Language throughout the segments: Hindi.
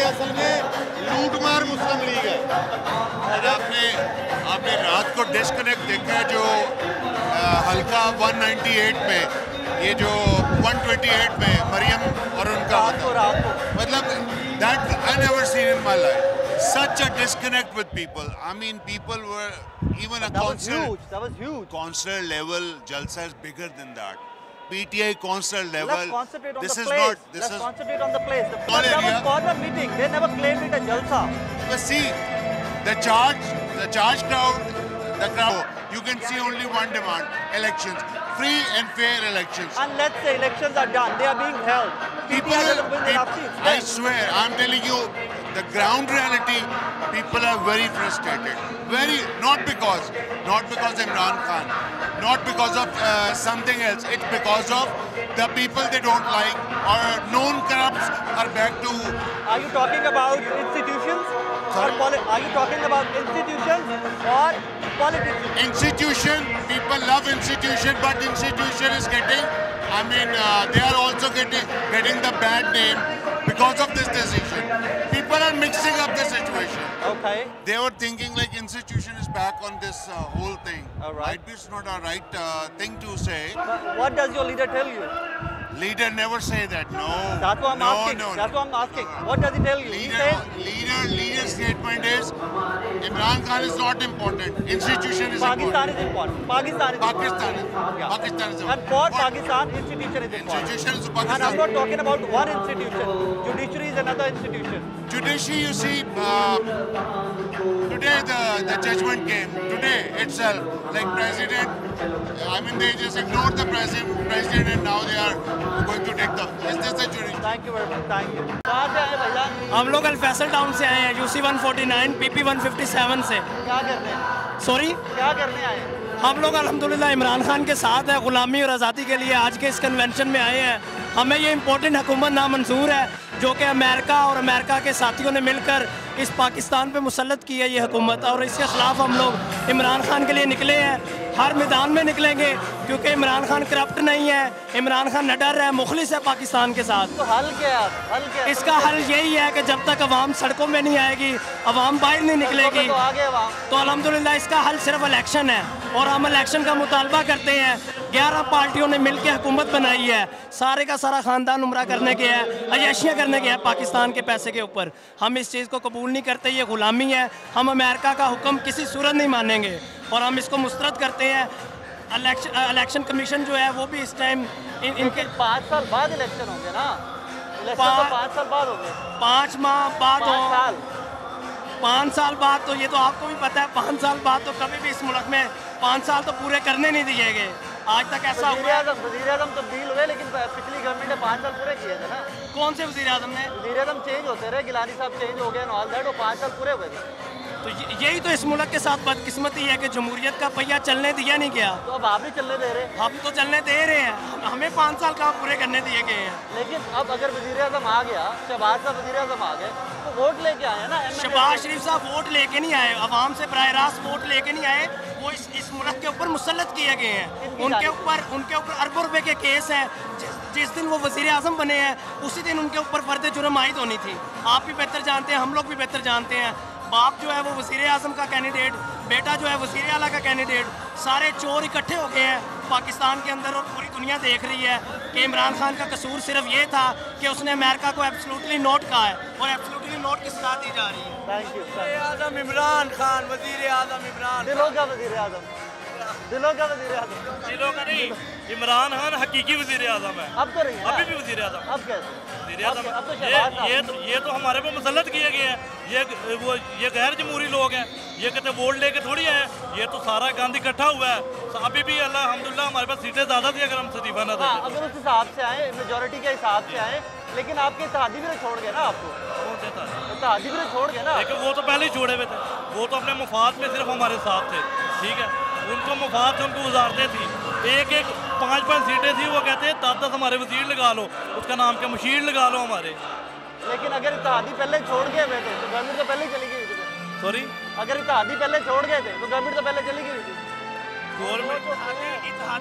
असल में लूटमार मुस्लिम लीग है। आपने रात को डिस्कनेक्ट देखा जो हल्का 198 में, ये जो 128 में मरियम और उनका मतलब that I never seen in my life. Such a disconnect with people. I mean, people were even a concert. That was huge. Concert level jalsa is bigger than that. PTI concert level. Let's concentrate on this the is place. not. This Let's is concentrate on the place. The All that area. was corner meeting. They never claimed it a jalsa. But see, the charge crowd, the crowd. You can see only one demand: elections, free and fair elections. And let's say elections are done. They are being held. PTI doesn't win enough seats. I swear, I'm telling you, the ground reality, people are very frustrated. Not because Imran Khan, not because of something else. It's because of the people they don't like, or known corrupts are back to. Are you talking about institutions? Sorry? Are you talking about institutions or politics? Institution, people love institution, but institution is getting, they are also getting the bad name because of this decision. People are mixing up the situation. Okay. They were thinking like institution is back on this whole thing. All right. Might be it's not a right thing to say. But what does your leader tell you? Leader never say that. No. That's what I'm asking. That's what I'm asking. What does he tell you? He says Leader statement is Imran Khan is not important. Institution is Pakistan is important. Pakistan is Pakistan important. Yeah. Pakistan is And for Pakistan, institution is important. Institution is And Pakistan. I'm not talking about one institution. Judiciary is another institution. Judiciary, you see, today the judgment came. Today itself, like president, they just ignored the president and now they are going to take the. Is this the judiciary? Thank you very much. Thank you. कहाँ से आए भैया? हम लोग अल-फैसल टाउन से आए हैं, UC 149, PP 157 से। क्या करने हैं? सॉरी? क्या करने आए हैं? हम लोग अल्हम्दुलिल्लाह इमरान खान के साथ है, गुलामी और आज़ादी के लिए आज के इस कन्वेंशन में आए हैं। हमें ये इम्पोर्टेंट हुकूमत नामंजूर है जो कि अमेरिका और अमेरिका के साथियों ने मिलकर इस पाकिस्तान पे मुसल्लत की है ये हुकूमत, और इसके ख़िलाफ़ हम लोग इमरान खान के लिए निकले हैं। हर मैदान में निकलेंगे क्योंकि इमरान खान करप्ट नहीं है, इमरान खान निडर है, मुखलिस है पाकिस्तान के साथ। तो हल क्या है? हल क्या है? इसका हल यही है कि जब तक अवाम सड़कों में नहीं आएगी, अवाम बाहर नहीं निकलेगी, तो अल्हम्दुलिल्लाह इसका हल सिर्फ इलेक्शन है। और हम इलेक्शन का मुतालबा करते हैं। 11 पार्टियों ने मिल के हुकूमत बनाई है, सारे का सारा ख़ानदान उम्रा करने के है, अय्याशियाँ करने के है पाकिस्तान के पैसे के ऊपर। हम इस चीज़ को कबूल नहीं करते, ये ग़ुलामी है। हम अमेरिका का हुक्म किसी सूरत नहीं मानेंगे और हम इसको मुस्तरद करते हैं। इलेक्शन कमीशन जो है वो भी इस टाइम इनके 5 साल बाद इलेक्शन होंगे ना? इलेक्शन तो 5 साल बाद होंगे। 5 माह बाद 5 साल बाद, तो ये तो आपको भी पता है, 5 साल बाद तो कभी भी इस मुल्क में 5 साल तो पूरे करने नहीं दिए गए। आज तक ऐसा हुआ। वज़ीर आज़म तब्दील हुए, लेकिन पिछली गवर्नमेंट ने 5 साल पूरे किए थे ना। कौन से वज़ीर आज़म ने? वज़ीर आज़म चेंज होते रहे, गिलानी साहब चेंज हो गए, ऑल दैट, वो 5 साल पूरे हुए थे। तो यही तो इस मुल्क के साथ बदकिस्मती है कि जमहूरियत का पहिया चलने दिया नहीं गया। तो अब आप भी चलने दे रहे हैं? हम तो चलने दे रहे हैं, हमें 5 साल कहाँ पूरे करने दिए गए हैं। लेकिन अब अगर वज़ीर आज़म आ गया, शहबाज साहब वज़ीर आज़म आ गए, तो वोट लेके आए हैं ना। शहबाज शरीफ साहब वोट लेके नहीं आए, अवाम से बराह रास्त वोट लेके नहीं आए, वो इस मुल्क के ऊपर मुसल्लत किए गए हैं। उनके ऊपर अरबों रुपए के केस हैं। जिस दिन वो वज़ीर आज़म बने हैं उसी दिन उनके ऊपर फर्द जुर्म आयद होनी थी। आप भी बेहतर जानते हैं, हम लोग भी बेहतर जानते हैं। बाप जो है वो वज़ीर आज़म का कैंडिडेट, बेटा जो है वज़ीर आला का कैंडिडेट, सारे चोर इकट्ठे हो गए हैं पाकिस्तान के अंदर, और पूरी दुनिया देख रही है कि इमरान खान का कसूर सिर्फ ये था कि उसने अमेरिका को एब्सोल्युटली नोट कहा है, और एब्सोल्युटली नोट की सजा दी जा रही है। Thank you. वज़ीर आज़म इमरान खान, वज़ीर आज़म इमरान, दिलों का वज़ीर आज़म, दिलों का वज़ीर आज़म, दिलों का नहीं। इमरान खान हकीकी वज़ीर आज़म है। अब तो नहीं है, अभी भी वज़ीर आज़म। अब कैसे? ये तो हमारे पे मुसल्लत किए गए हैं। ये गैर जमहूरी लोग हैं, ये कहते वोट लेके थोड़ी आए, ये तो सारा गंद इकट्ठा हुआ है। अभी भी अल्हम्दुलिल्लाह हमारे पास सीटें ज़्यादा थी अगर हम इस्तीफा न देते। अगर उस हिसाब से आए, मेजोरिटी के हिसाब से आए, लेकिन आपके इत्तेहादी भी तो छोड़ गए ना आपको। कौन से इत्तेहादी भी तो छोड़ गए ना। लेकिन वो तो पहले ही छोड़े हुए थे, वो तो अपने मफाद में सिर्फ हमारे साथ थे, ठीक है। उनको मफाद से उनको गुजारते थी। एक 5-5 सीटें थी, वो कहते हैं 10-10 हमारे वज़ीर लगा लो, उसका नाम क्या, मुशीर लगा लो हमारे। लेकिन अगर इत्तेहादी पहले छोड़ गए हुए थे तो गवर्नमेंट तो पहले ही चली गई थी। सॉरी, अगर इत्तेहादी पहले छोड़ गए थे तो गवर्नमेंट तो पहले चली गई थी। गवर्नमेंट इत्तेहादी सिर्फ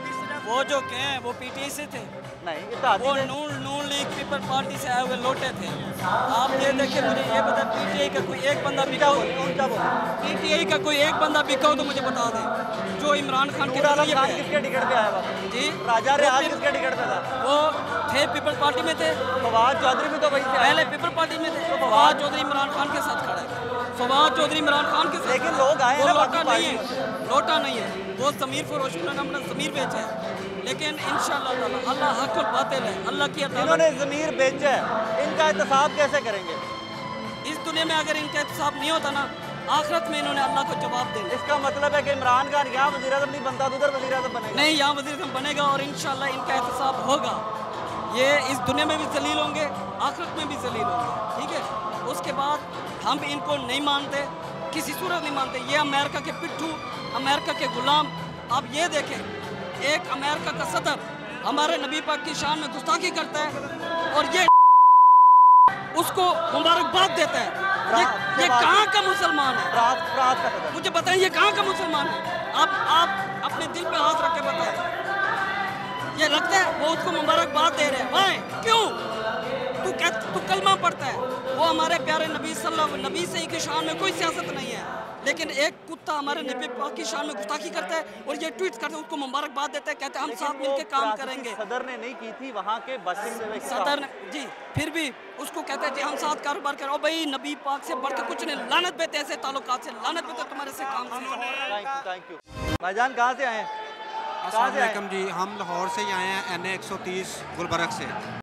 वो जो के हैं वो पीटीआई से थे, नहीं इत्तेहादी वो थे। नून लीग पीपल पार्टी से आए हुए लोटे थे। आप ये देखिए, मुझे ये बता, पीटीआई का कोई एक बंदा बिका हो, पीटीआई का कोई एक बंदा बिका हो तो मुझे बता दें, जो इमरान खान के नूर आलम नजरिए खान पे है। किसके टिकट पे आया बाबू? जी, राजा रियाज किसके टिकट पे था? वो थे पीपल पार्टी में थे, फवाद चौधरी भी तो वही से आए। पहले पीपल पार्टी में थे। फवाद चौधरी इमरान खान के साथ खड़ा है, फवाद चौधरी इमरान खान के साथ। लेकिन लोग आए वो ना लोटा बाकी नहीं है, लोटा नहीं है, वो ज़मीर फरोश ने अपना ज़मीर बेचा है। लेकिन इंशाअल्लाह ताला अल्लाह हक और बातिल है, अल्लाह की अदालत। इन्होंने ज़मीर बेचा है, इनका एहतसाब कैसे करेंगे? इस दुनिया में अगर इनका एहतसाब नहीं होता ना, आखिरत में इन्होंने अल्लाह को जवाब देना। इसका मतलब है कि इमरान खान यहाँ वज़ीर-ए-आज़म नहीं बनता, उधर वज़ीर-ए-आज़म बनेगा। नहीं, यहाँ वज़ीर-ए-आज़म बनेगा और इंशाअल्लाह इनका एहतसाब होगा। ये इस दुनिया में भी जलील होंगे, आखिरत में भी जलील होंगे, ठीक है। उसके बाद हम इनको नहीं मानते, किसी सूरत नहीं मानते। ये अमेरिका के पिट्ठू, अमेरिका के गुलाम। अब ये देखें, एक अमेरिका का सदर हमारे नबी पाक की शान में गुस्ताखी करता है और ये उसको मुबारकबाद देता है। ये कहाँ का मुसलमान है? फ्रांस का सदर। मुझे बताएं, ये कहाँ का मुसलमान है? आप अपने दिल पे हाथ रख के बताएं। ये लगता है वो उसको मुबारकबाद दे रहे हैं। भाई क्यों? तू कलमा पढ़ता है, वो हमारे प्यारे नबी सही की शान में कोई सियासत नहीं है, लेकिन एक कुत्ता हमारे नबी पाक की शान में गुस्ताखी करता है और ये ट्वीट करते हैं, उसको मुबारकबाद देता है, कहते हैं हम साथ मिलकर काम करेंगे। सदर ने नहीं की थी वहाँ के बाशिंदे सदर ने जी, फिर भी उसको कहते हैं जी हम साथ कारोबार करो। भाई नबी पाक से बढ़ के कुछ नहीं, लानत पे ऐसे ताल्लुकात से, लानत पे तो तुम्हारे से काम से। थैंक यू भाईजान, कहाँ से आए हैं? कहाँ से आए? अस्सलाम जी, हम लाहौर से ही आए हैं, NA 130 गुलबर्ग से।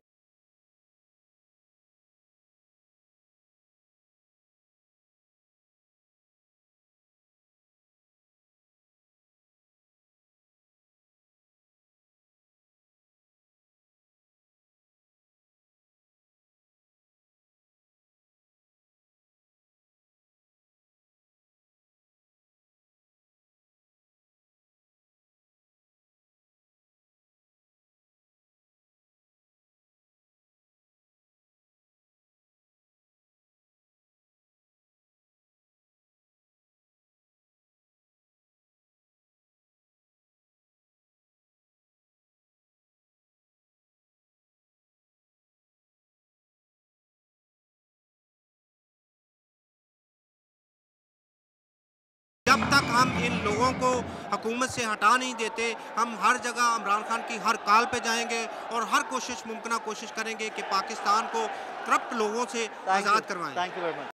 जब तक हम इन लोगों को हुकूमत से हटा नहीं देते, हम हर जगह इमरान खान की हर कॉल पे जाएंगे और हर मुमकिन कोशिश करेंगे कि पाकिस्तान को करप्ट लोगों से आज़ाद करवाएं। Thank you very much.